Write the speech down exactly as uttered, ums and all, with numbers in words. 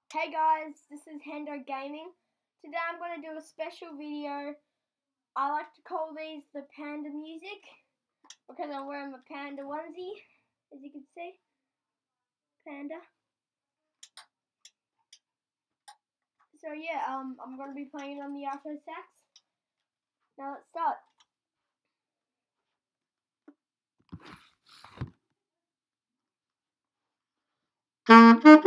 Hey guys, this is Hendo Gaming. Today I'm going to do a special video. I like to call these the Panda music because I'm wearing my Panda onesie, as you can see. Panda. So yeah, um, I'm going to be playing it on the Alto sax. Now let's start. Thank you.